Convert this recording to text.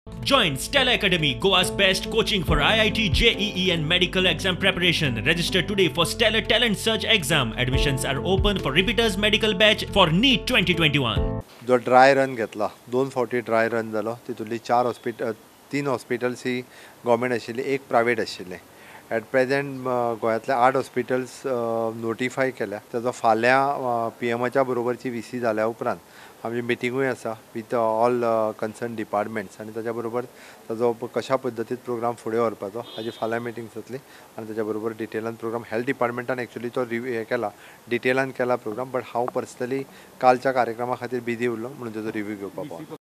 Join Stella Academy, Goa's best coaching for IIT, JEE, and medical exam preparation. Register today for Stellar Talent Search exam. Admissions are open for repeaters medical batch for NEET 2021. जो dry run घेतला 2 फावटी dry run जालो तितूंतली 3 hospitals ही government आशिल्ली, एक private आशिल्लें. At present गोंयांतले 8 hospitals notify केल्या. ताजो फाल्यां PMच्या बरोबरची VC जाल्या उपरांत आमची मिटिंगूय आसा विथ ऑल कन्सर्न डिपार्टमेंट्स आनी ताच्या बरोबर ताजो कशा पद्दतीन प्रोग्राम फुडें व्हरपाचो हाजी फाल्यां मिटींग जातली आनी ताच्या बरोबर डिटेलान प्रोग्राम हेल्थ डिपार्टमेंटान एक्चुअली तो हे केला, डिटेलान केला प्रोग्राम. बट हांव पर्सनली कालच्या कार्यक्रमा खातीर बिजी उरलो म्हणून ताजो रिव्यू घेवपाक पावलो.